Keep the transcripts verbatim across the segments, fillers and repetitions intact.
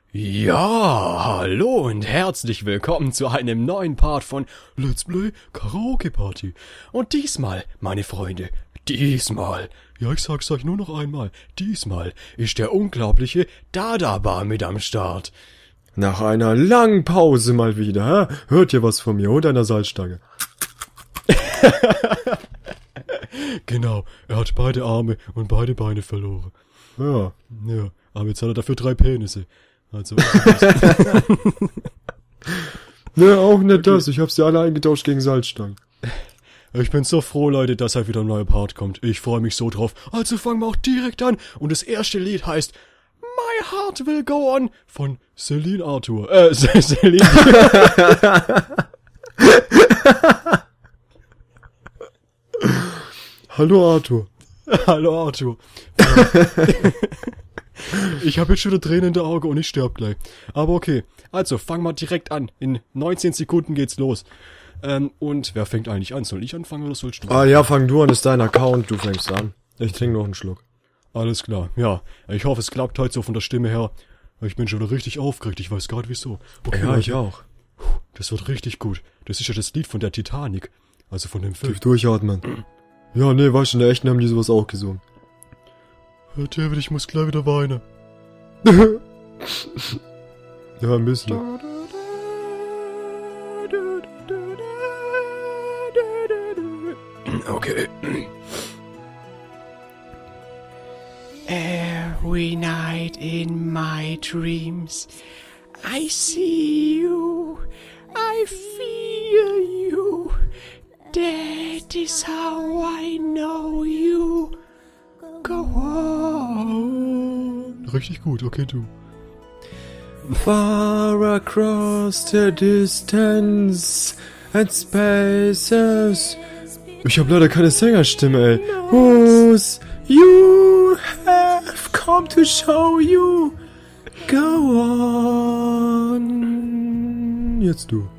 Ja, hallo und herzlich willkommen zu einem neuen Part von Let's Play Karaoke Party. Und diesmal, meine Freunde, diesmal, ja ich sag's euch nur noch einmal, diesmal ist der unglaubliche Dada-Bar mit am Start. Nach einer langen Pause mal wieder, hä? Hört ihr was von mir und einer Salzstange? Genau, er hat beide Arme und beide Beine verloren. Ja. Ja, aber jetzt hat er dafür drei Penisse. Also, Ne, auch nicht das. Ich hab sie alle eingetauscht gegen Salzstangen. ich bin so froh, Leute, dass halt wieder ein neuer Part kommt. Ich freue mich so drauf. Also fangen wir auch direkt an. Und das erste Lied heißt My Heart Will Go On von Celine Arthur. Äh, Celine. Hallo Arthur. Hallo Arthur. Ich habe jetzt schon eine Träne in der Auge und ich sterb gleich. Aber okay, also fangen wir direkt an. In neunzehn Sekunden geht's los. Ähm, und wer fängt eigentlich an? Soll ich anfangen oder sollst du? Ah ja, fang du an, ist dein Account, du fängst an. Ich trinke noch einen Schluck. Alles klar, ja. Ich hoffe, es klappt heute so von der Stimme her. Ich bin schon wieder richtig aufgeregt, ich weiß gerade wieso. Okay, Ja, Leute, ich auch. das wird richtig gut. Das ist ja das Lied von der Titanic. Also von dem Film. Tief durchatmen. Ja, nee, weißt du, in der echten haben die sowas auch gesungen. Herr David, ich muss gleich wieder weinen. Ja, ein bisschen. Okay. Every night in my dreams, I see you, I feel you. That is how I know you. Go on. Richtig gut, okay, du. Far across the distance and spaces. Ich hab leider keine Sängerstimme, ey. Whose you have come to show you. Go on. Jetzt du.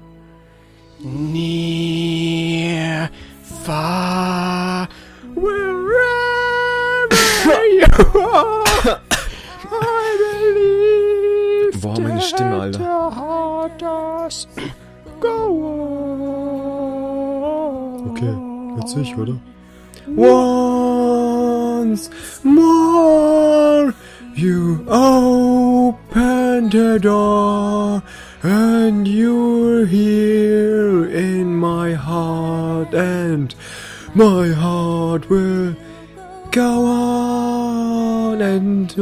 Near, far, wherever you are, I believe. Boah, meine Stimme, Alter. that your heart does go on. Okay, jetzt ich, oder? Once more, you open the door, and you're here in my heart, and my heart will go on and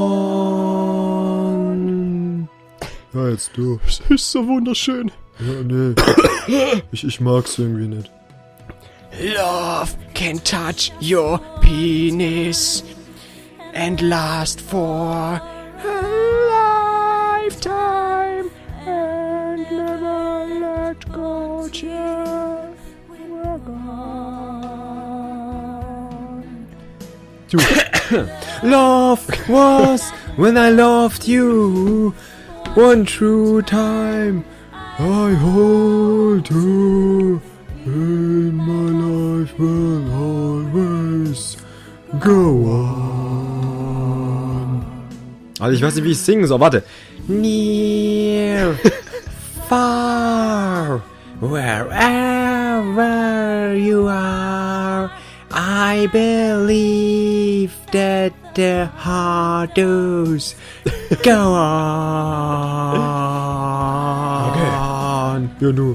on. Ja, jetzt du. Es ist so wunderschön. Ja, nee. Ich, ich mag's irgendwie nicht. Love can touch your penis and last for a lifetime and never let go till we're gone. Du. Love was when I loved you. One true time I hold you. And my life will always go on. Also ich weiß nicht, wie ich singen soll. Warte. Near, far, wherever you are, I believe that the heart does go on. Okay. Ja, du.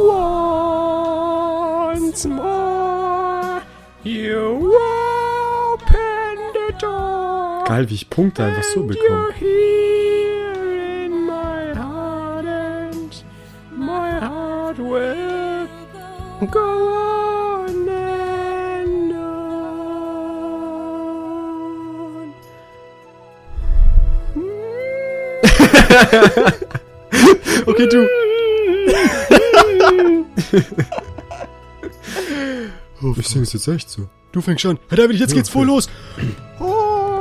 Once more, you open the door. Geil, wie ich Punkte einfach so and bekomme. you're here in my heart, and my heart will go on and on. Okay, du. Ich sing's jetzt echt so. Du fängst an. Herr David, jetzt Ja, geht's voll okay. los. Oh.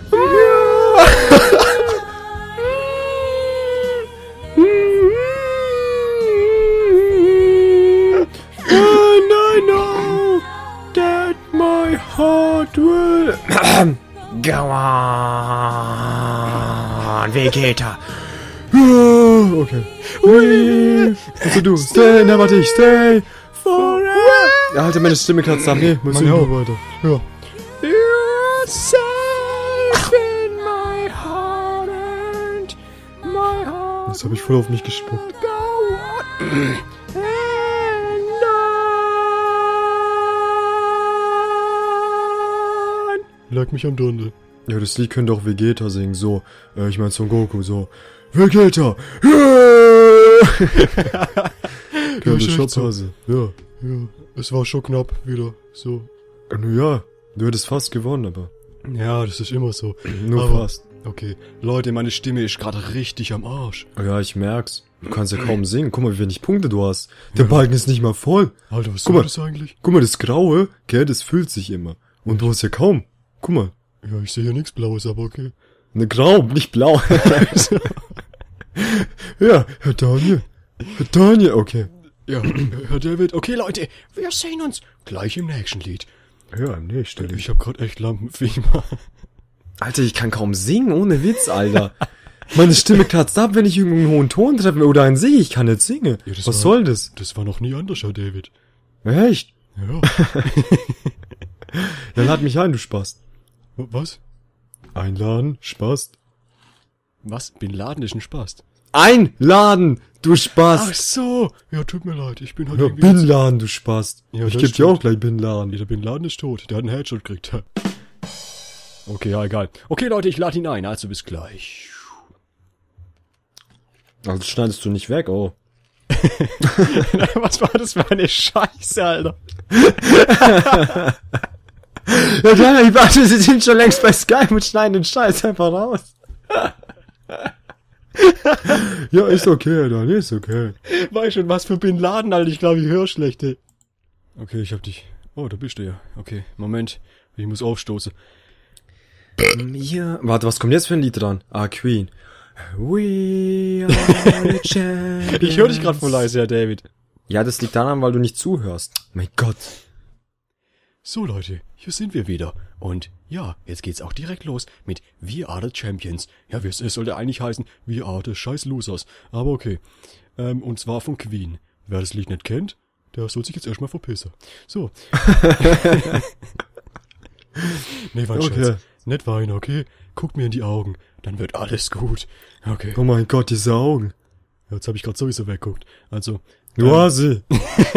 And I know that my heart will go on. Vegeta. Okay. Also du, stay, ne, warte ich, stay forever. Ja, Alter, meine Stimme kratzt ab. Nee, muss ich auch weiter. Ja. You're safe in my heart and my heart. Jetzt hab ich voll auf mich gespuckt. Go on. Lag mich am Dundel. Ja, das Lied könnte auch Vegeta singen, so. Äh, ich mein Son Goku, so. Vegeta! Ja, das schon passen. Ja. Ja, es war schon knapp wieder, so. Ja, du hättest fast gewonnen, aber... Ja, das ist immer so. Nur aber, fast. Okay, Leute, meine Stimme ist gerade richtig am Arsch. Ja, ich merk's. Du kannst ja kaum singen. Guck mal, wie wenig Punkte du hast. Der ja. Balken ist nicht mal voll. Alter, was soll das eigentlich? Guck mal, das Graue, gell, das füllt sich immer. Und du hast ja kaum. Guck mal. Ja, ich sehe hier nichts Blaues, aber okay. Ne, grau, nicht blau. Ja, Herr Daniel. Herr Daniel, okay. Ja, Herr David. Okay, Leute, wir sehen uns gleich im nächsten Lied. Ja, im nächsten Lied. Ich hab grad echt Lampenfieber. Alter, ich kann kaum singen, ohne Witz, Alter. Meine Stimme kratzt ab, wenn ich irgendeinen hohen Ton treffe oder einen singe. Ich kann nicht singen. Ja, Was war, soll das? Das war noch nie anders, Herr David. Echt? Ja. Dann lad mich ein, du Spast. Was? Einladen, Spast. Was? Bin Laden ist ein Spast. Einladen, du Spast. Ach so. Ja, tut mir leid, ich bin halt ja, irgendwie... Bin Laden, du Spast. Ja, ich geb dir auch gleich Bin Laden. Ja, der Bin Laden ist tot. Der hat einen Headshot gekriegt. Okay, ja, egal. Okay, Leute, ich lade ihn ein. Also bis gleich. Also schneidest du nicht weg, oh. Was war das für eine Scheiße, Alter? Ja, klar, ich warte, sie sind schon längst bei Skype und schneiden den Scheiß einfach raus. Ja, ist okay, dann ist okay. Weißt schon, was für Bin Laden, Alter? Ich glaube, ich höre schlecht, ey. Okay, ich hab dich. Oh, da bist du ja. Okay, Moment. Ich muss aufstoßen. Ja. Warte, was kommt jetzt für ein Lied dran? Ah, Queen. We are the champions. Ich höre dich gerade voll leise, Herr David. Ja, das liegt daran, weil du nicht zuhörst. Mein Gott. So, Leute, hier sind wir wieder. Und ja, jetzt geht's auch direkt los mit We Are The Champions. Ja, es sollte eigentlich heißen We Are The Scheiß Losers. Aber okay. Ähm, und zwar von Queen. Wer das Lied nicht kennt, der soll sich jetzt erstmal verpissen. So. Nee, war ein okay. Scherz. Nicht weinen, okay? Guckt mir in die Augen. Dann wird alles gut. Okay. Oh mein Gott, diese Augen. Ja, jetzt habe ich gerade sowieso weggeguckt. Also. Du ähm, hast sie.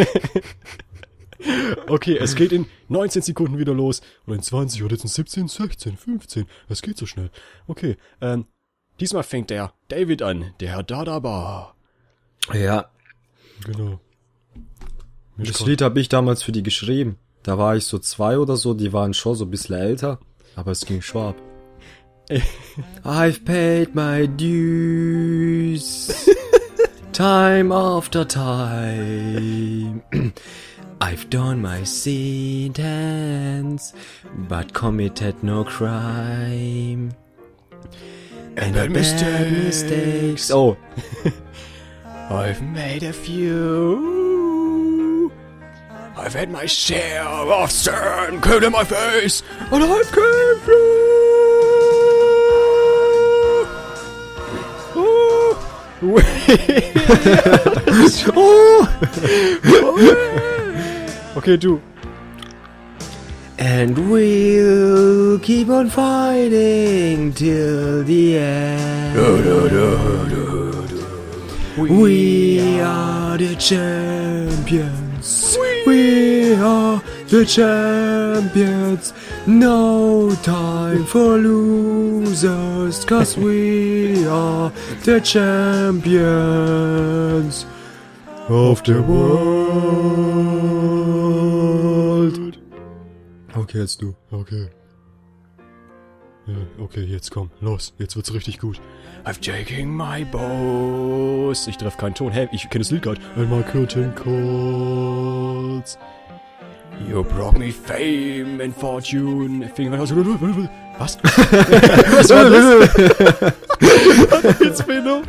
Okay, es geht in neunzehn Sekunden wieder los. Oder in zwanzig, oder jetzt in siebzehn, sechzehn, fünfzehn. Es geht so schnell. Okay, ähm, diesmal fängt der David an. Der Herr Dadaba. Ja. Genau. Mich das Lied habe ich damals für die geschrieben. Da war ich so zwei oder so, die waren schon so ein bisschen älter. Aber es ging schwab. I've paid my dues. Time after time. I've done my sentence, but committed no crime. And bad mistakes. mistakes. Oh. I've made a few. I've had my share of sun cold in my face, and I've came through. Oh. Oh. Okay, du. And we'll keep on fighting till the end. Do, do, do, do, do. We, we are the champions. We are the champions. No time for losers, 'cause we are the champions of the world. Okay, jetzt du. Okay. Ja, okay, jetzt komm, los, jetzt wird's richtig gut. I've taken my bows. Ich treffe keinen Ton. Hä, hey, ich kenne das Lied gerade. And my curtain calls. You brought me fame and fortune. Was? Was war das? Jetzt bin ich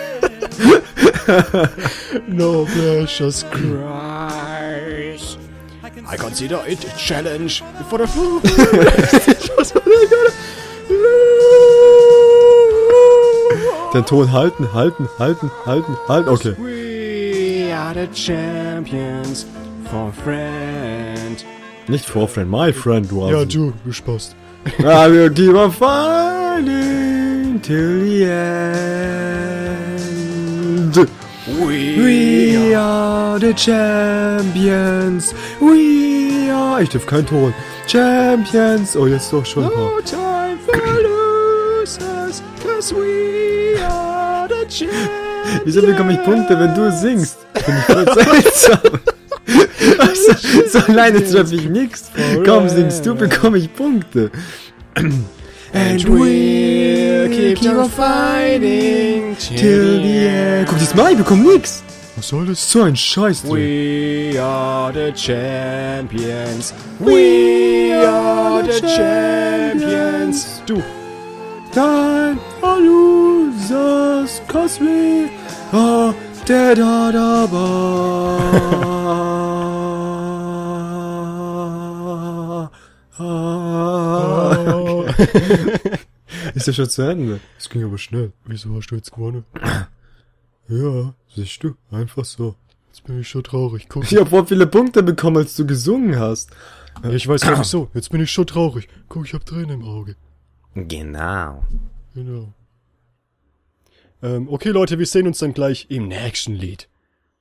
no precious Christ. I consider it a challenge for the fool. Was war das? Den Ton halten, halten, halten, halten, halten. Okay. We are the champions for friend. Nicht for friend, my friend, du Ja, also. du, du Spaß. I will keep on fighting till the end. We are the champions. We are... Ich darf keinen Ton. Champions. Oh, jetzt doch schon. No time for losers, cause we are the champions. Wieso bekomme ich Punkte, wenn du singst? Finde ich voll seltsam. Also, so alleine treffe ich nix. Komm, singst du, bekomme ich Punkte. And we'll keep on fighting Till the end. Guck, diesmal, ich bekomme nix. Was soll das? So ein Scheiß. We are the champions. We are the champions. Du. Time for losers, cause we are dead or Ist ja schon zu Ende. Das ging aber schnell. Wieso hast du jetzt gewonnen? Ja, siehst du, einfach so. Jetzt bin ich schon traurig. Guck. Ich hab voll viele Punkte bekommen, als du gesungen hast. Ja, ich weiß gar nicht so. Jetzt bin ich schon traurig. Guck, ich hab Tränen im Auge. Genau. Genau. Ähm, okay, Leute, wir sehen uns dann gleich im nächsten Lied.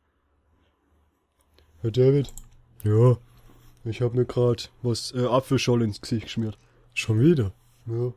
Herr David? Ja. Ich hab mir grad was äh, Apfelscholle ins Gesicht geschmiert. Schon wieder? Ja.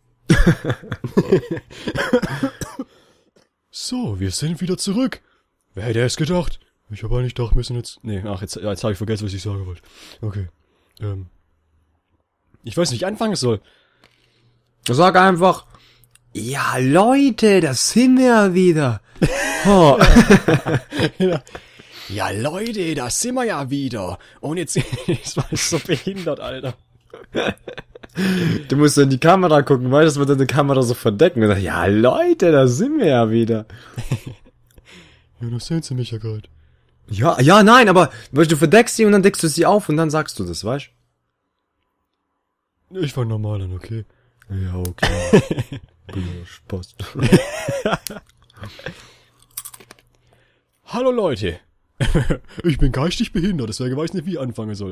So, wir sind wieder zurück. Wer hätte es gedacht? Ich habe eigentlich gedacht, wir sind jetzt... Nee, ach, jetzt, jetzt habe ich vergessen, was ich sagen wollte. Okay. Ähm. Ich weiß nicht, wie ich anfangen soll. Sag einfach, ja Leute, das sind wir wieder. Oh. Ja. Ja, Leute, da sind wir ja wieder. Und jetzt... Das war so behindert, Alter. Du musst so in die Kamera gucken, weil das wird deine Kamera so verdecken. Und dann, ja Leute, da sind wir ja wieder. Ja, das sehen sie mich ja gerade. Ja, ja, nein, aber weißt, du verdeckst sie und dann deckst du sie auf und dann sagst du das, weißt Ich fang normal an, okay? du? Ja, okay. Ja, Spaß. Hallo Leute. Ich bin geistig behindert, deswegen weiß nicht, wie ich anfangen soll.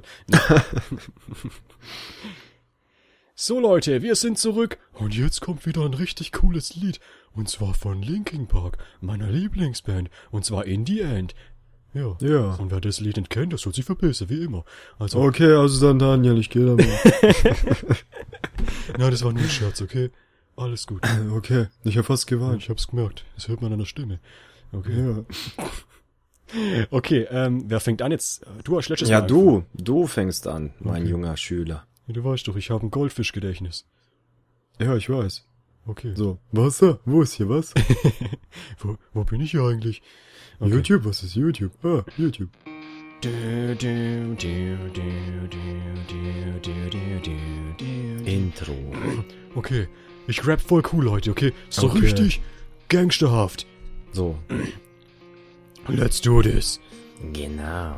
So Leute, wir sind zurück und jetzt kommt wieder ein richtig cooles Lied. Und zwar von Linkin Park, meiner Lieblingsband. Und zwar In the End. Ja. Ja. Und wer das Lied nicht kennt, das soll sich verpissen, wie immer. Also. Okay, also dann Daniel, ich gehe dann mal. Nein, das war nur ein Scherz, okay? Alles gut. Okay, ich hab fast geweint. Ich hab's gemerkt. Das hört man an der Stimme. Okay. Ja, Okay, ähm, wer fängt an jetzt? Du hast letztes ja Mal du, du fängst an, mein Okay. junger Schüler. Ja, du weißt doch, ich habe ein Goldfischgedächtnis. Ja, ich weiß. Okay. So, Wasser? Wo ist hier Wasser? Wo, wo bin ich hier eigentlich? Okay. YouTube, was ist YouTube? Ah, YouTube. Du, du, du, du, du, du, du, du, du, du. Intro. Okay, ich rap voll cool heute, okay? So Okay. richtig gangsterhaft. So. Let's do this. Genau.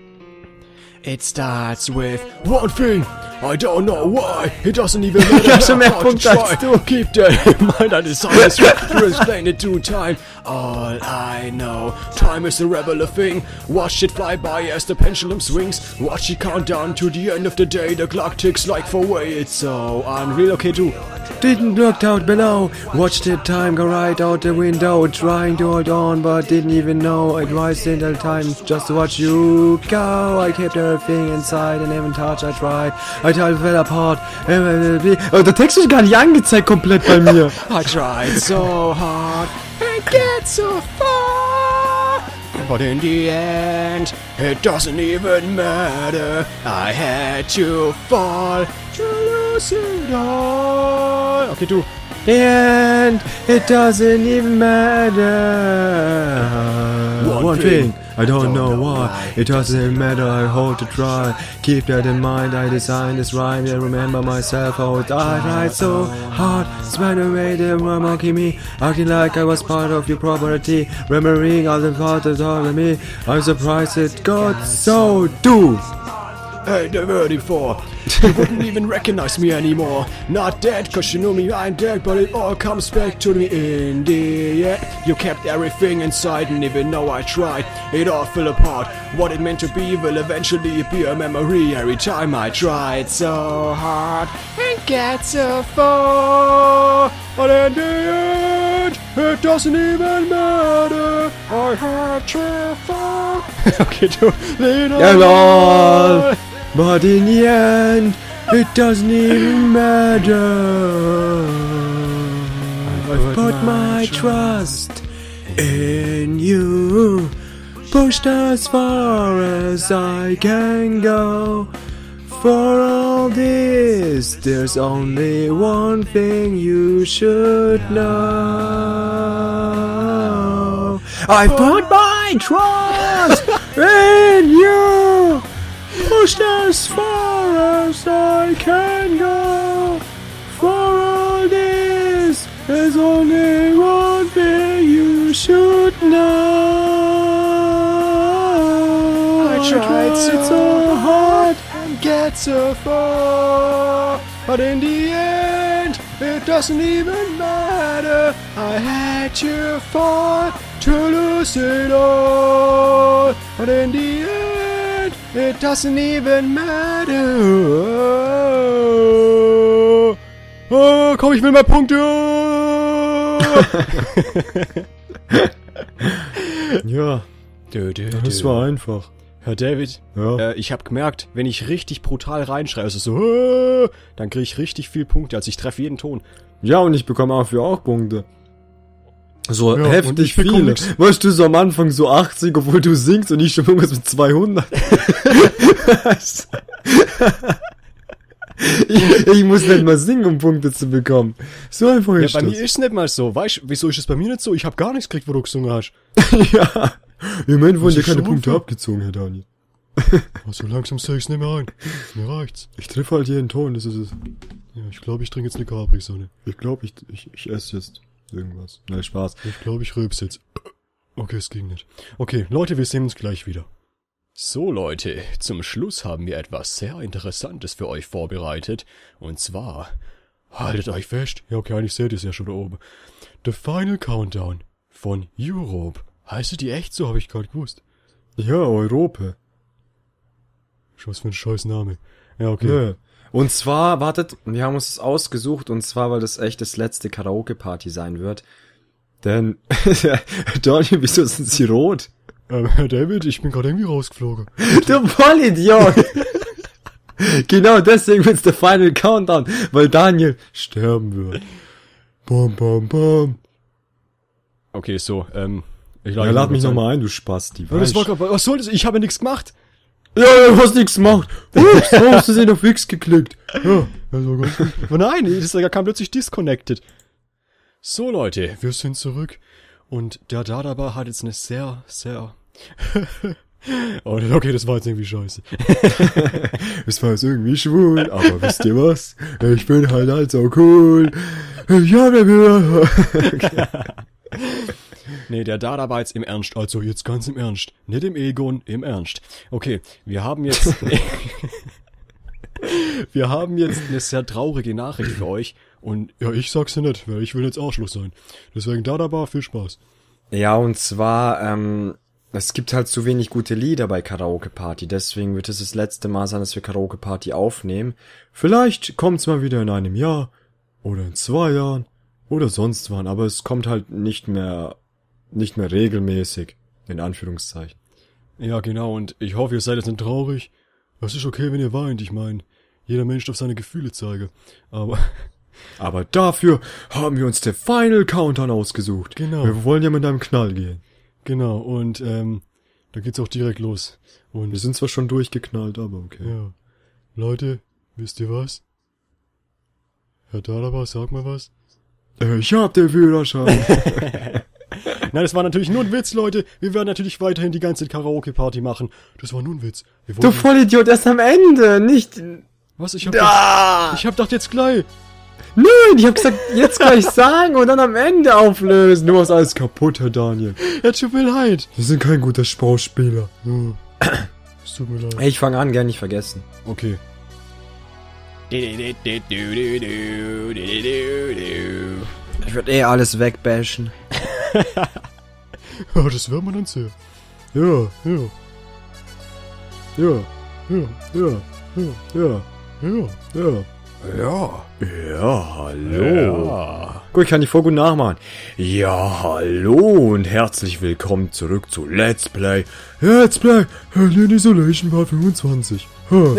It starts with one thing. I don't know why. It doesn't even matter. Ich hab schon mehr how to Punkte als try. du. Keep that in mind. I decided to explain it to time. All I know, time is a rebel thing. Watch it fly by as the pendulum swings. Watch it count down to the end of the day. The clock ticks like four way. It's so unreal. Okay, du. Didn't look out below. Watched the time go right out the window. Trying to hold on, but didn't even know it was in the time just to watch you go. I kept everything inside and even touch I tried. I tried fell apart. Oh, der Text ist gar nicht angezeigt komplett bei mir. I tried so hard and get so far, but in the end, it doesn't even matter. I had to fall to lose it all. Okay, du. And it doesn't even matter. One One thing, thing, I don't know why. It doesn't matter, I hope to try. Keep that in mind, I designed this rhyme. I remember myself, how I tried so hard. Spend away the monkey me, acting like I was part of your property. Remembering all the thoughts that told me. I'm surprised it got so do. ain't never heard it before. You wouldn't even recognize me anymore. Not dead, cause you knew me, I'm dead, but it all comes back to me in the end. You kept everything inside, and even though I tried, it all fell apart. What it meant to be will eventually be a memory every time I tried so hard and get so far. But in the end, it doesn't even matter. I had to fall. Okay, du, lean Ja, lol. But in the end, it doesn't even matter. I put my trust in you. Pushed as far as I can go. For all this, there's only one thing you should know. I put my trust in you. Pushed as far as I can go. For all this, there's only one thing you should know. I tried so hard and get so far, but in the end, it doesn't even matter. I had to fall to lose it all, but in the end, it doesn't even matter. Oh, komm, ich will mehr Punkte. Ja, Dö, dö, das dö. war einfach. Herr David, Ja. äh, ich habe gemerkt, wenn ich richtig brutal reinschreie, also so, äh, dann kriege ich richtig viel Punkte, also ich treffe jeden Ton. Ja, und ich bekomme auch für auch Punkte. So Ja, und heftig ich bekomme viele. nix. Weißt du, so am Anfang so achtzig, obwohl du singst und ich schon irgendwas mit zweihundert. ich, ich muss nicht mal singen, um Punkte zu bekommen. So einfach Ja, ist bei das. mir ist es nicht mal so. Weißt du, wieso ist es bei mir nicht so? Ich habe gar nichts gekriegt, wo du gesungen hast. Ja. Im Moment wurden Das dir ist keine schon Punkte unfair. abgezogen, Herr Daniel. Also langsam sehe ich es nicht mehr ein. Mir reicht's. Ich treffe halt jeden Ton, das ist es. Ja, ich glaube, ich trinke jetzt eine Capri-Sonne. Ich glaube, ich, ich, ich esse jetzt irgendwas. Nein, Spaß. Ich glaube, ich rülps jetzt. Okay, es ging nicht. Okay, Leute, wir sehen uns gleich wieder. So, Leute, zum Schluss haben wir etwas sehr Interessantes für euch vorbereitet. Und zwar, haltet euch fest. Ja, okay, eigentlich seht ihr es ja schon da oben. The Final Countdown von Europe. Heißt die echt so? Habe ich gerade gewusst. Ja, Europa. Was für ein scheiß Name. Ja, okay. Ja. Und zwar, wartet, wir haben uns das ausgesucht, und zwar, weil das echt das letzte Karaoke-Party sein wird. Denn, Daniel, wieso sind sie rot? Ähm, Herr David, ich bin gerade irgendwie rausgeflogen. Du Vollidiot! Genau deswegen wird's der Final Countdown, weil Daniel sterben wird. Bam, bam, bam. Okay, so, ähm... Ich Ja, lad mich nochmal ein, du Spasti. Ja, das war grad, was soll das? Ich habe ja nichts gemacht. Ja, du hast nichts gemacht. Ups, warum hast du sie auf X geklickt? Ja, das war ganz gut. Aber nein, das kam plötzlich disconnected. So, Leute, wir sind zurück. Und der Dadaba hat jetzt eine sehr, sehr... Oh, okay, das war jetzt irgendwie scheiße. Es war jetzt irgendwie schwul, aber wisst ihr was? Ich bin halt halt so cool. Ja, mir okay. Nee, der Dada war jetzt im Ernst, also jetzt ganz im Ernst. Nicht im Egon, im Ernst. Okay, wir haben jetzt... wir haben jetzt eine sehr traurige Nachricht für euch. Und ja, ich sag's ja nicht, weil ich will jetzt Arschloch sein. Deswegen Dada, viel Spaß. Ja, und zwar, ähm, es gibt halt zu wenig gute Lieder bei Karaoke Party, deswegen wird es das letzte Mal sein, dass wir Karaoke Party aufnehmen. Vielleicht kommt's mal wieder in einem Jahr, oder in zwei Jahren, oder sonst wann, aber es kommt halt nicht mehr, nicht mehr regelmäßig, in Anführungszeichen. Ja, genau, und ich hoffe, ihr seid jetzt nicht traurig. Es ist okay, wenn ihr weint, ich meine, jeder Mensch darf seine Gefühle zeigen. Aber... Aber dafür haben wir uns den Final Countdown ausgesucht. Genau. Wir wollen ja mit einem Knall gehen. Genau, und ähm, da geht's auch direkt los. Und Wir sind zwar schon durchgeknallt, aber okay. ja, Leute, wisst ihr was? Herr Dalaba, sag mal was. Äh, ich hab den Führerschein. Nein, das war natürlich nur ein Witz, Leute. Wir werden natürlich weiterhin die ganze Karaoke-Party machen. Das war nur ein Witz. Wir Du wollen... Vollidiot, erst am Ende, nicht... Was? Ich hab Ah! gedacht, ich hab gedacht jetzt gleich. Nein, ich hab gesagt, jetzt gleich sagen und dann am Ende auflösen. Du machst alles kaputt, Herr Daniel. Ja, tut mir leid. Wir sind kein guter Schauspieler. Ja. Es tut mir leid. Ich fange an, gern nicht vergessen. Okay. Ich würde eh alles wegbashen. Ja, das werden wir dann sehen. Ja, ja. Ja, ja, ja, ja, ja, ja, ja. Ja. Ja, hallo. Ja. Gut, ich kann die voll gut nachmachen. Ja, hallo und herzlich willkommen zurück zu Let's Play. Let's Play Alien Isolation Part fünfundzwanzig. Ha.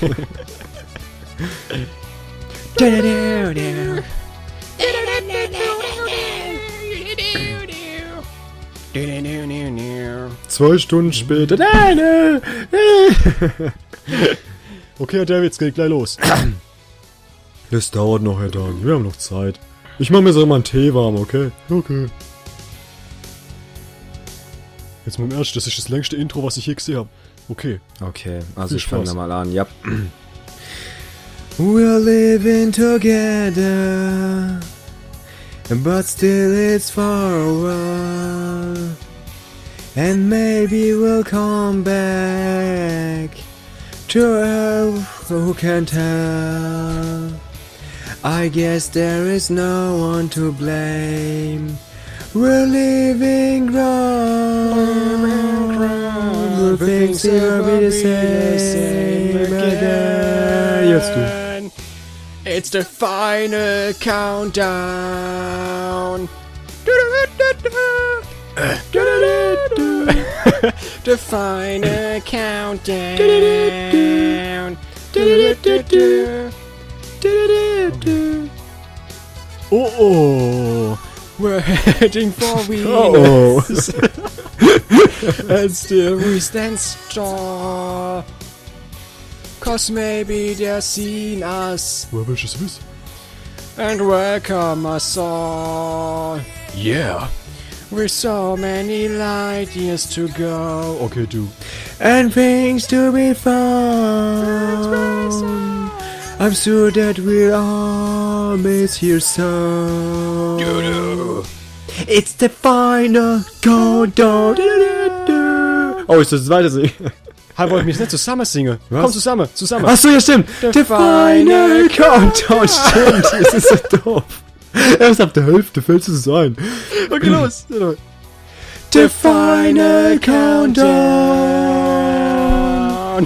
Zwei Stunden später. Nein, nein. Okay, Herr David, es geht gleich los. Das dauert noch, Herr David. Wir haben noch Zeit. Ich mache mir so mal einen Tee warm, okay? Okay. Jetzt mal im Ernst, das ist das längste Intro, was ich je gesehen habe. Okay. Okay, also Viel ich fange Spaß. da mal an, ja. We're living together, but still it's far away. And maybe we'll come back to Earth, who can tell? I guess there is no one to blame. We're living wrong. We'll things will be the same again. Jetzt du. It's the final countdown. The final countdown. Oh oh. We're heading for Oh. Venus. And still we stand tall. Cause maybe they're seeing us Woher willst du es wissen? and welcome us all. Yeah. With so many light years to go. Okay, du. And things to be found. I'm sure that we'll all miss here so. It's the final countdown. Oh, ist das das zweite Singen? Halt, wollte ich mich nicht zusammen singen. Was? Komm zusammen, zusammen. Achso, ja stimmt. The The final countdown. Stimmt, das ist so doof. Erst ab der Hälfte fällt es ein. Okay, los. The final countdown.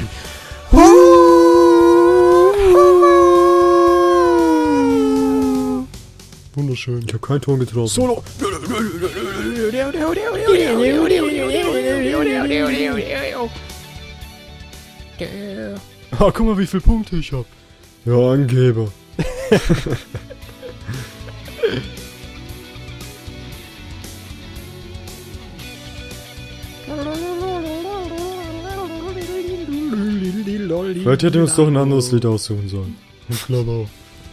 Wunderschön. Ich habe keinen Ton getroffen. Solo. Ah, guck mal, wie viele Punkte ich hab. Ja, Angeber. Vielleicht hätte uns doch ein anderes Lied aussuchen sollen. Ich glaube auch.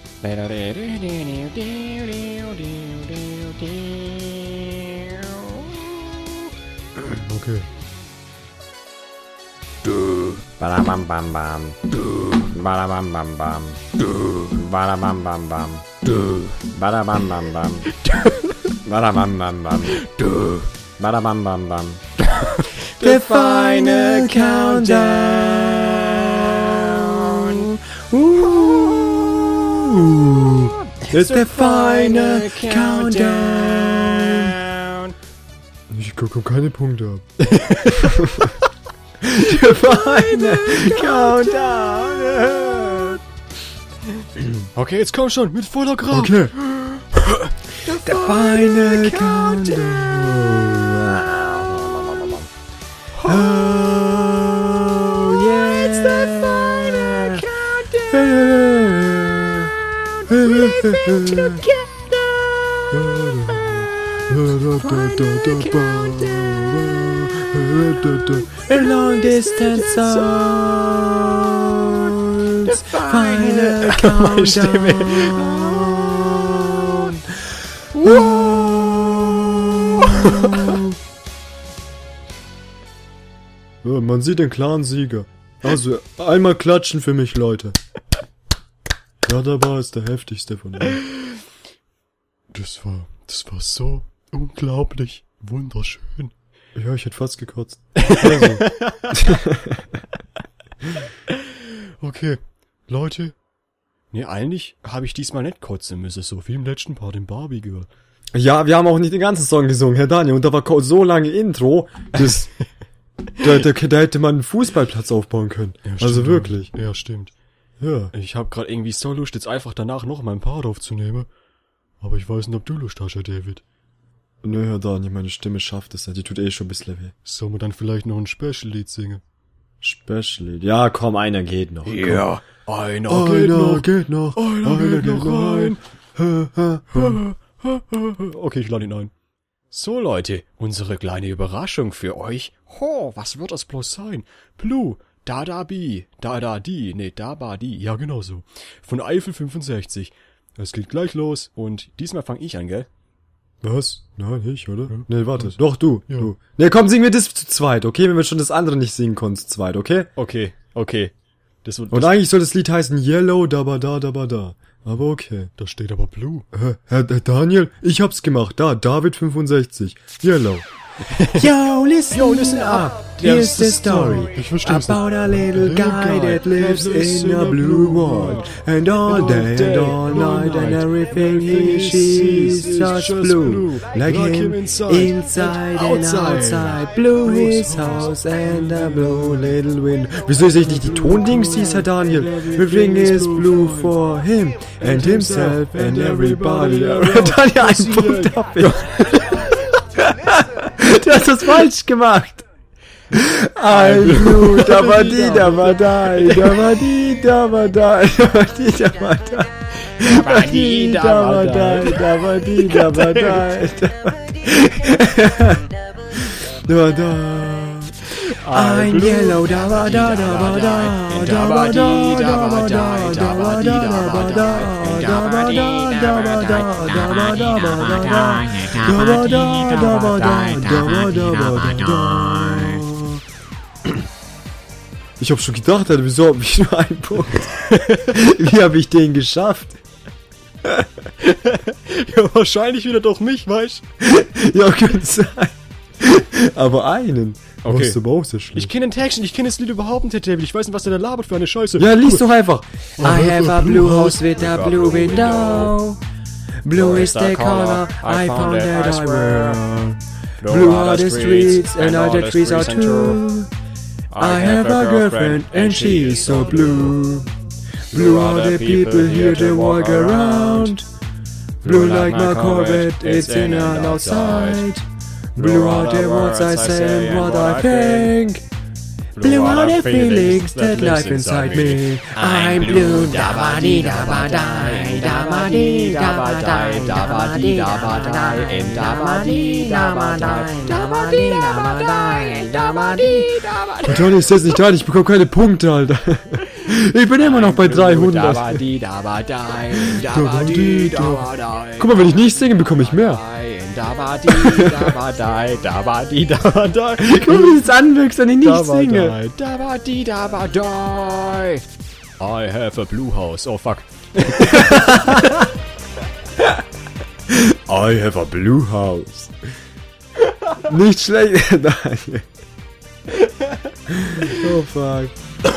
Okay. Badabam bam bam. Badabam bam bam. Badabam bam bam. Badabam bam bam. Badabam bam bam. Badabam bam bam. The final countdown. Ooh. It's the final countdown. Ich gucke keine Punkte ab. The final countdown. Okay, jetzt komm schon, mit voller Kraft. Okay. The final countdown. Oh yeah. It's the final countdown. We've been together. A long distance zone. The final countdown. Whoa. Ja, man sieht den klaren Sieger. Also, einmal klatschen für mich, Leute. Ja, dabei ist der heftigste von allen. Das war, das war so unglaublich wunderschön. Ja, ich hätte fast gekotzt. Also. Okay, Leute. Nee, eigentlich habe ich diesmal nicht kotzen müssen, so wie im letzten Part im Barbie Girl. Ja, wir haben auch nicht den ganzen Song gesungen, Herr Daniel, und da war so lange Intro, das, da, da, da hätte man einen Fußballplatz aufbauen können. Ja, also wirklich. Ja, stimmt. Ja. Ich habe gerade irgendwie so Lust, jetzt einfach danach noch mal ein Part aufzunehmen. Aber ich weiß nicht, ob du Lust hast, Herr David. Nö, Herr Daniel, meine Stimme schafft es ja, die tut eh schon ein bisschen weh. Sollen wir dann vielleicht noch ein Special-Lied singen? Special. Ja, komm, einer geht noch. Ja, einer, Einer geht noch. geht noch. Einer, Einer geht noch rein. Ha, ha, ha. Okay, ich lade ihn ein. So, Leute, unsere kleine Überraschung für euch. Ho, was wird das bloß sein? Blue, da da bi, da da di, nee, da ba di, ja genau so. Von Eiffel fünfundsechzig. Es geht gleich los und diesmal fange ich an, gell? Was? Nein, ich, oder? Ja. Nee, warte. Doch, du. Ja. Du. Nee, komm, singen wir das zu zweit, okay? Wenn wir schon das andere nicht singen konnten, zu zweit, okay? Okay, okay. Das, das, Und eigentlich soll das Lied heißen Yellow, da da da da. Aber okay. da steht aber Blue. Herr, Herr Daniel, ich hab's gemacht. Da, David fünfundsechzig. Yellow. Yo, listen, Yo, listen up. Here's the story Ich versteh's about a little Little guy guy that lives that lives in a blue world. And all day and all night and everything he sees is just blue. Like him, inside and outside. Blue his house and a blue little window. Wieso sehe ich nicht die Tondings, dies, Herr Daniel? Everything is blue for him and himself and everybody. Herr Daniel, ein Punkt dafür. Du hast das falsch gemacht. I'm blue, da war die, da war da, da war die, da war da, da war die, da war da, da war die, da war da, da war die, da war da, da war da. I'm yellow, da war da, da war da, da war da, da war da, da war da, da war da, da war da, da war da, da war da, da war da, da war da, da war da, da war da, da war da. Ich hab schon gedacht, wieso hab ich nur einen Punkt? Wie hab ich den geschafft? Ja, wahrscheinlich wieder doch mich, weißt du? Ja, könnte sein. Aber einen. Okay. Was, du brauchst ja schlecht. Ich kenne den Text nicht, ich kenne das Lied überhaupt nicht, Herr David. Ich weiß nicht, was der da labert für eine Scheiße. Ja, lies doch einfach. I have a blue house with a blue window. Blue is the color I found that I wear. Blue are the streets and all the trees are too. I have a girlfriend and she is so blue. Blue are the people here that walk around. Blue like my Corvette, it's in and outside. Blue are the words I say and what I think. Blue are the feelings that live inside me. I'm blue, da ba dee da ba die, da ba dee da ba die, da ba dee da ba die, and da ba dee da ba die, da ba dee da ba die, da ba dee da ba die. Johnny ist jetzt nicht da, ich bekomme keine Punkte, Alter. Ich bin immer noch bei dreihundert. Da ba dee da ba die, da ba dee da ba die. Guck mal, wenn ich nicht singe, bekomme ich mehr. Da ba dee da ba die, da ba dee da ba die. Guck mal, wie es anwächst, wenn ich nicht singe. Da ba dee da ba die. I have a blue house. Oh fuck. I have a blue house. Nicht schlecht, Daniel. Oh fuck.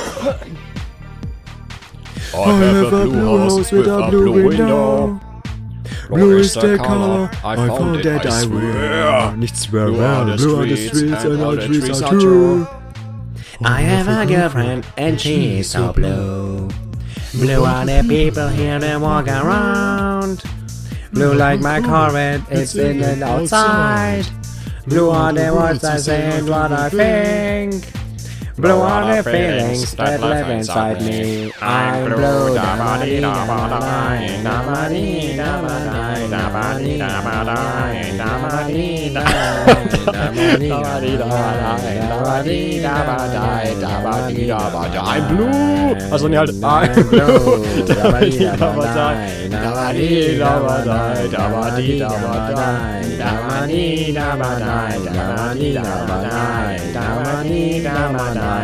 I have a blue house with a blue window. Blue is the color I found that I wear. Nicht swear, blue are the streets and all the trees are too. I have a girlfriend and she is so blue. Blue are the people here that walk around. Blue like my Corvette, it's in and outside. Blue are the words I say and what I think. Blue are the feelings that live inside me. I'm blue, da ba dee da ba die, da ba dee da ba die, da ba dee da ba die, da ba dee da ba dee, da ba dee da ba dee, da ba dee da ba dee, da ba dee. I'm blue. Also ne halt I'm blue, da ba dee da ba die, da ba dee da ba die, da ba dee da ba die, da ba dee da ba die, da ba dee da ba die, da ba dee da ba die.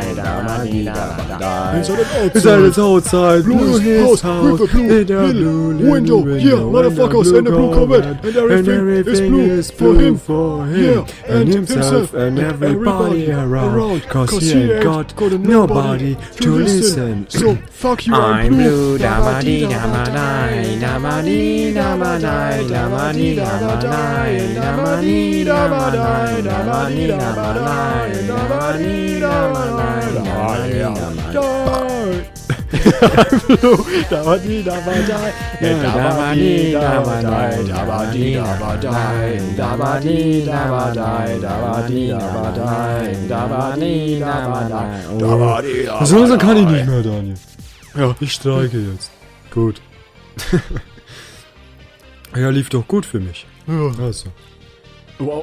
Inside it's outside, blue his house, with a blue window, yeah, motherfuckers, and a blue Corvette, and everything is blue for him, for him, him and himself and everybody around, cause he ain't got nobody to listen. So, fuck you, I'm blue, da-ba-dee, da-ba-dee, da-ba-dee, da-ba-dee, da-ba-dee, da-ba-dee, da-ba-dee, da-ba-dee, da-ba-dee, da-ba-dee, da-ba-dee, da-ba-dee, da-ba-dee. Da-ba-dee, da-ba-dee, da-ba-dee, da-ba-dee, da-ba-dee, da-ba-dee, da-ba-dee, da-ba-dee, da-ba-dee, da-ba-dee, da-ba-dee, da-ba-dee, da-ba-dee. So langsam kann ich nicht mehr, Daniel. Ja, ich streike jetzt. Gut. Ja, lief doch gut für mich. Ja. Also. Wow.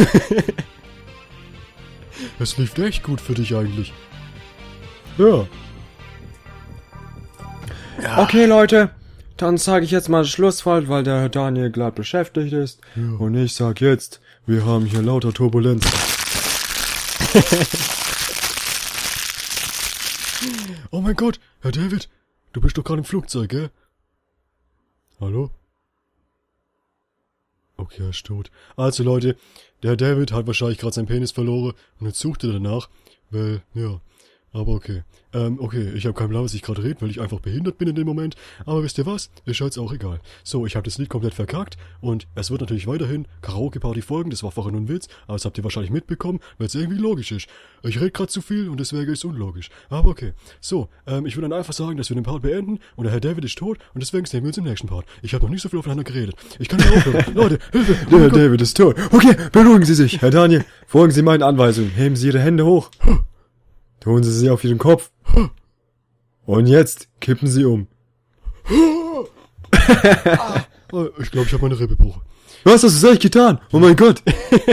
Es lief echt gut für dich eigentlich. Ja. Okay, Leute. Dann sage ich jetzt mal Schlussfall, weil der Daniel gerade beschäftigt ist. Ja. Und ich sag jetzt, wir haben hier lauter Turbulenz. Oh mein Gott, Herr David, du bist doch gerade im Flugzeug, gell? Hallo? Okay, er ist tot. Also Leute, der Herr David hat wahrscheinlich gerade seinen Penis verloren und jetzt sucht er danach, weil, ja, aber okay. Ähm, okay, ich habe keinen Plan, was ich gerade rede, weil ich einfach behindert bin in dem Moment, aber wisst ihr was? Ist jetzt auch egal. So, ich habe das Lied komplett verkackt und es wird natürlich weiterhin Karaoke-Party folgen, das war vorher nur ein Witz, aber das habt ihr wahrscheinlich mitbekommen, weil es irgendwie logisch ist. Ich rede gerade zu viel und deswegen ist es unlogisch, aber okay. So, ähm, ich würde dann einfach sagen, dass wir den Part beenden und der Herr David ist tot und deswegen sehen wir uns im nächsten Part. Ich habe noch nicht so viel aufeinander geredet. Ich kann nicht aufhören. Leute, Hilfe! Der Herr David ist tot. Okay, beruhigen Sie sich. Herr Daniel, folgen Sie meinen Anweisungen. Heben Sie Ihre Hände hoch. Tun Sie sie auf Ihren Kopf. Und jetzt kippen Sie um. Ich glaube, ich habe meine Rippe gebrochen. Was hast du eigentlich getan? Oh mein Gott.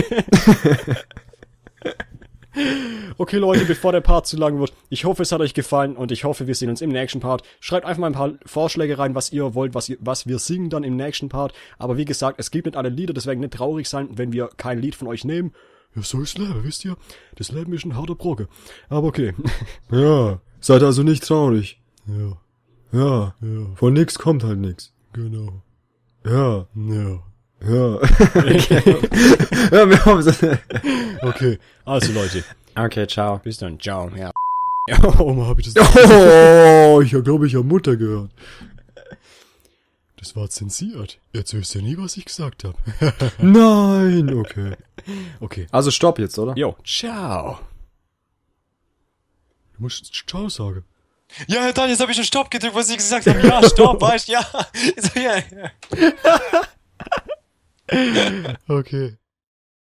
Okay, Leute, bevor der Part zu lang wird, ich hoffe, es hat euch gefallen und ich hoffe, wir sehen uns im nächsten Part. Schreibt einfach mal ein paar Vorschläge rein, was ihr wollt, was, ihr, was wir singen dann im nächsten Part. Aber wie gesagt, es gibt nicht alle Lieder, deswegen nicht traurig sein, wenn wir kein Lied von euch nehmen. Ja, so ist Leben, wisst ihr? Das Leben ist ein harter Brocken. Aber okay. Ja, seid also nicht traurig. Ja, Ja, ja, von nix kommt halt nix. genau. Ja, Ja. ja. Ja, wir haben es. Okay, also Leute, Okay, ciao. bis dann. Ciao. Ja. Oh, mal hab ich das... Oh, ich glaube, ich habe Mutter gehört. Das war zensiert. Jetzt wisst ihr nie, was ich gesagt habe. Nein, okay. Okay. Also stopp jetzt, oder? Jo, ciao. Du musst Ciao sagen. Ja, Herr Daniel, jetzt habe ich schon Stopp gedrückt, was Sie gesagt haben. Ja, Stopp, weißt du, ja. So, ja. Okay.